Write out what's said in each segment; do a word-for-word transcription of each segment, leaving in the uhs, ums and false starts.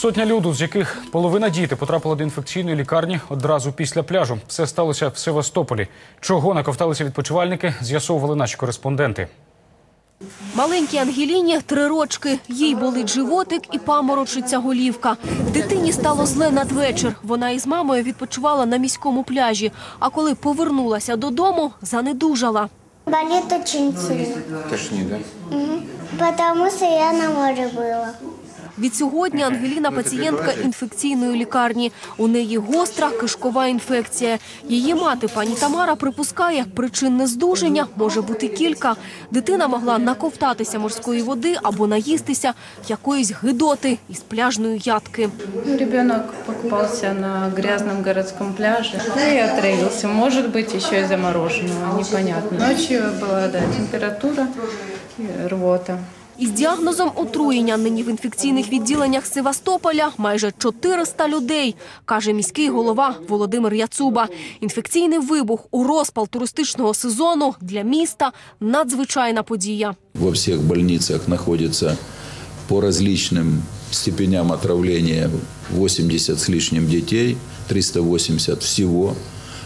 Сотня люду, з яких половина діти, потрапила до інфекційної лікарні одразу після пляжу. Все сталося в Севастополі. Чого наковталися відпочивальники, з'ясовували наші кореспонденти. Маленькій Ангеліні три рочки. Їй болить животик і паморочиться голівка. Дитині стало зле надвечір. Вона із мамою відпочивала на міському пляжі. А коли повернулася додому, занедужала. Болит очень сильно. Тошні, да? Угу. Потому что я на море была. Від сьогодні Ангеліна – пацієнтка інфекційної лікарні. У неї гостра кишкова інфекція. Її мати, пані Тамара, припускає, причин нездужання може бути кілька. Дитина могла наковтатися морської води або наїстися якоїсь гидоти із пляжної ядки. Ребенок покупался на грязном городском пляже и отравился. Может быть, еще и замороженного, непонятно. Ночью была, да, температура и рвота. Із діагнозом отруєння нині в інфекційних відділеннях Севастополя майже чотириста людей, каже міський голова Володимир Яцуба. Інфекційний вибух у розпал туристичного сезону для міста – надзвичайна подія. Во всех больницах находится по различным степеням отравления восемьдесят с лишним детей, триста восемьдесят всего,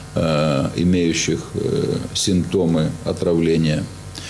э, имеющих э, симптомы отравления.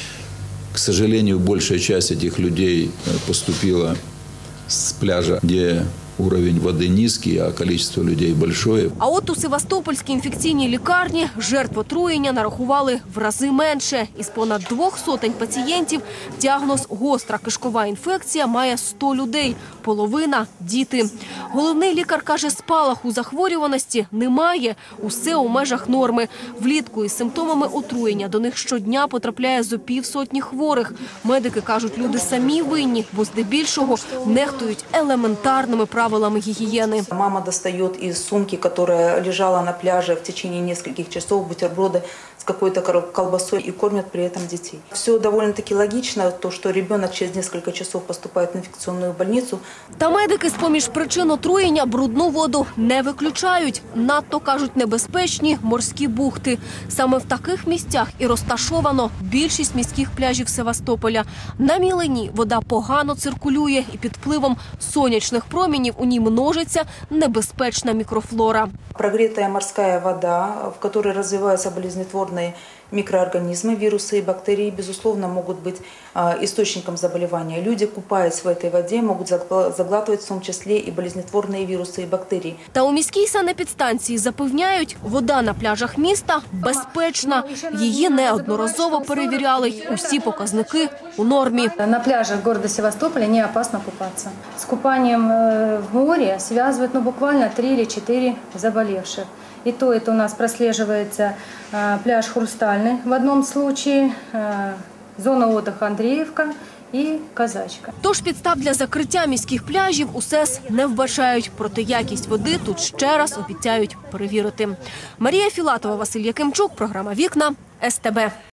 К сожалению, большая часть этих людей поступила с пляжа, где уровень воды низкий, а количество людей большое. А от у Севастопольській інфекційній лікарні жертв отруєння нарахували в рази менше. Із понад двох сотень пацієнтів діагноз гостра кишкова інфекція має сто людей. Половина – діти. Головний лікар каже, спалаху захворюваності немає. Усе у межах норми. Влітку із симптомами отруєння до них щодня потрапляє зо півсотні хворих. Медики кажуть, люди самі винні, бо здебільшого нехтують елементарними правилами гигиены. Мама достает из сумки, которая лежала на пляже в течение нескольких часов, бутерброды с какой-то колбасой и кормят при этом детей. Все довольно-таки логично, то, что ребенок через несколько часов поступает в инфекционную больницу. Та медики з-поміж причин отруєння брудну воду не виключають. Надто, кажуть, небезпечні морські бухти. Саме в таких місцях і розташовано більшість міських пляжів Севастополя. На мілині вода погано циркулює і під впливом сонячних промінів у ній множиться небезпечна мікрофлора. Прогретая морская вода, в которой развиваются болезнетворные микроорганизмы, вирусы и бактерии, безусловно, могут быть источником заболевания. Люди, купаясь в этой воде, могут заглатывать в том числе и болезнетворные вирусы и бактерии. Та у міській санепідстанції запевняють, вода на пляжах міста безпечна. Її неодноразово перевіряли. Усі показники у нормі. На пляжах города Севастополя не опасно купаться. С купанием в море связывают ну, буквально три или четыре заболевших. И то это у нас прослеживается э, пляж Хрустальный в одном случае, э, зона отдыха Андреевка і Казачка. Тож підстав для закриття міських пляжів у СЕС не вбачають. Проте якість води тут ще раз обіцяють перевірити. Марія Філатова, Василь Якимчук, програма «Вікна», ес те бе.